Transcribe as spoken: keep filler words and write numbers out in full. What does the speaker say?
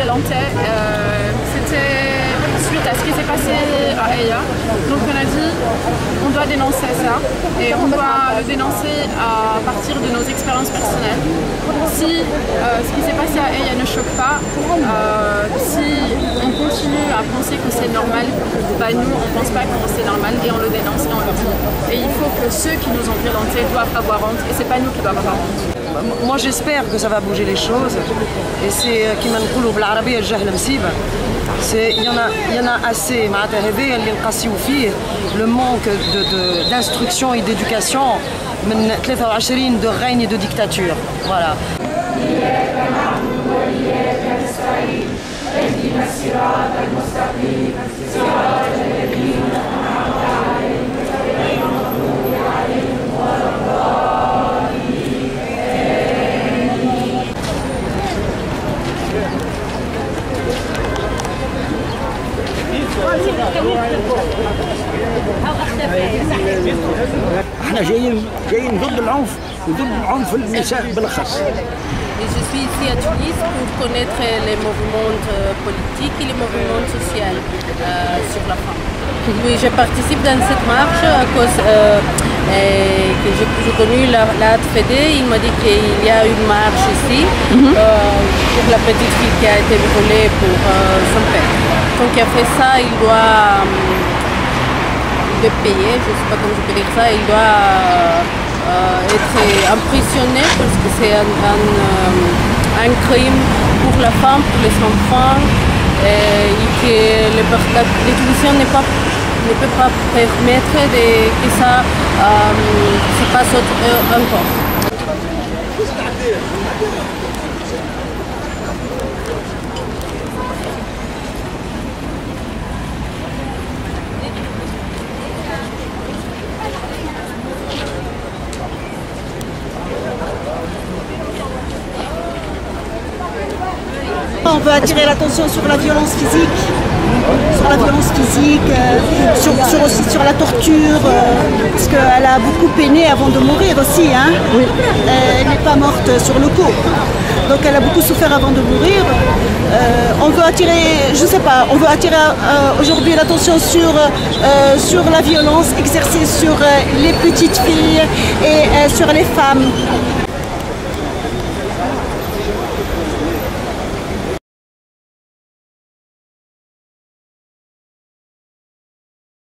violentait. Euh, C'était suite à ce qui s'est passé à Aya. Donc on a dit on doit dénoncer ça et on doit le dénoncer à partir de nos expériences personnelles. Si euh, ce qui s'est passé à Aya ne choque pas, euh, si on continue à penser que c'est normal, bah nous on ne pense pas que c'est normal et on le dénonce et on le dit. Et il faut que ceux qui nous ont violentés doivent avoir honte et c'est pas nous qui doivent avoir honte. Moi j'espère que ça va bouger les choses et c'est qui m'a نقولوا بالعربية الجهل مصيبة. Il y, en a, il y en a assez, le manque d'instruction et d'éducation, de règne et de dictature. Voilà. احنا جايين جايين ضد العنف وضد عنف النساء بالاخص. Je suis ici à Tunis pour connaître les mouvements politiques et les mouvements sociaux euh, sur la femme. Oui, je participe dans cette marche à cause euh, que j'ai connu la, la F D. Il m'a dit qu'il y a une marche ici mm-hmm. euh, pour la petite fille qui a été violée pour euh, son père. Donc il a fait ça, il doit euh, le payer, je ne sais pas comment je peux dire ça, il doit euh, être emprisonné parce que c'est un, un, un crime pour la femme, pour les enfants, et que le, la, la Tunisienne ne peut pas permettre de, que ça euh, se passe euh, encore. On veut attirer l'attention sur la violence physique, sur la violence physique, euh, sur, sur, aussi sur la torture, euh, parce qu'elle a beaucoup peiné avant de mourir aussi. Hein. Oui. Elle n'est pas morte sur le coup. Donc elle a beaucoup souffert avant de mourir. Euh, on veut attirer, je sais pas, on veut attirer euh, aujourd'hui l'attention sur, euh, sur la violence exercée sur euh, les petites filles et euh, sur les femmes.